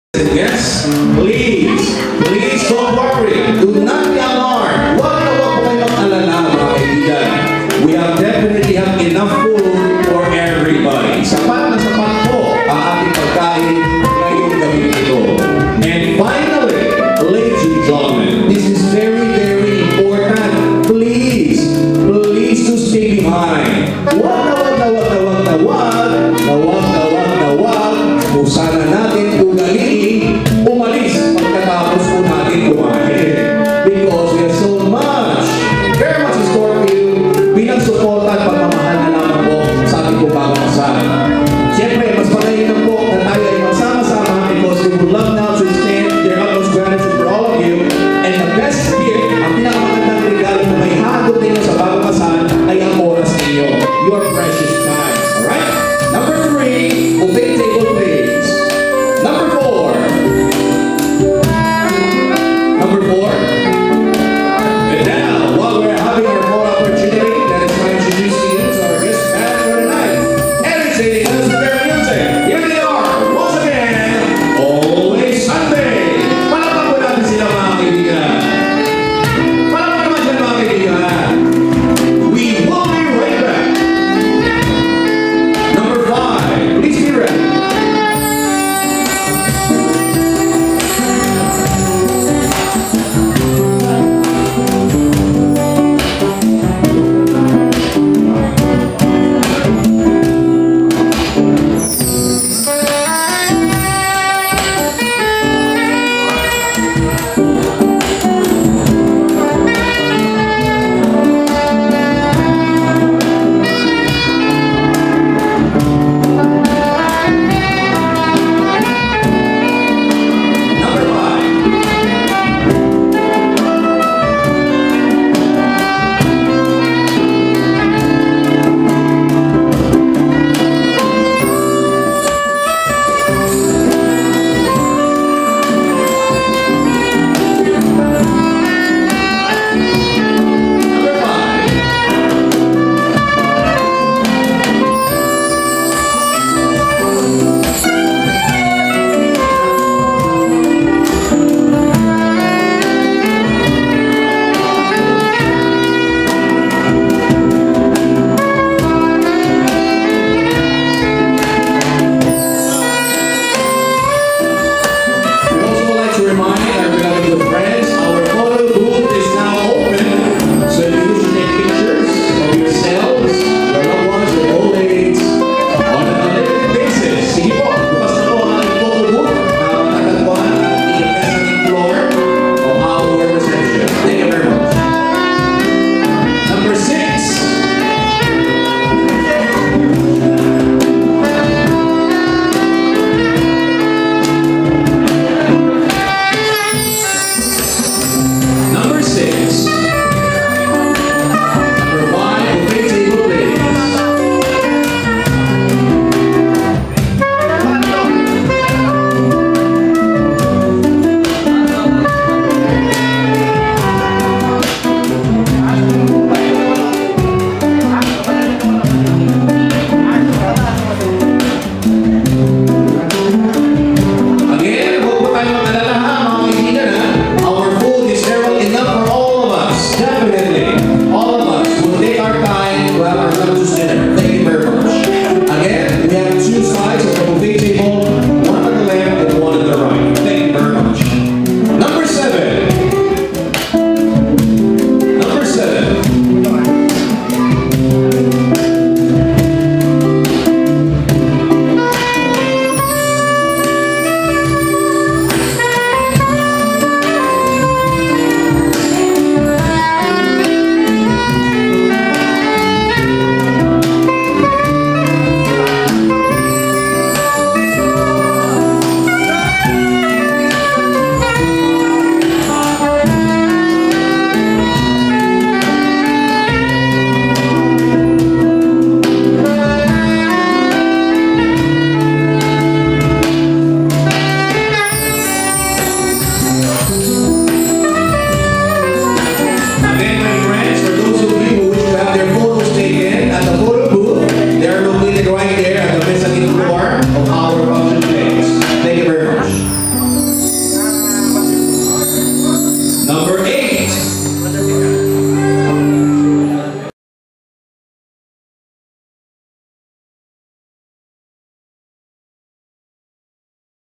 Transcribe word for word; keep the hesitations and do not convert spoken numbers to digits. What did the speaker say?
Yes, please, please don't worry. Do not be alarmed. Huwag na huwag po kayo mag-alala, mga kaibigan. We have definitely have enough food for everybody. Sapat na sapat po ang ating pagkain ngayong gabi ito. And finally, ladies and gentlemen, this is very, very important. Please, please to stay behind. Huwag na huwag na huwag na huwag na huwag na huwag na huwag na huwag kung sana natin ugaliin umalis pagkatapos po natin kumain. Because we have so much, very much in store for you bilang support at pagmamahal na naman po sa ating po pagkakasal. Siyempre, mas magaling po na tayo ay magsama-sama because we would love now to extend their utmost gratitude for all of you. And the best Number eight.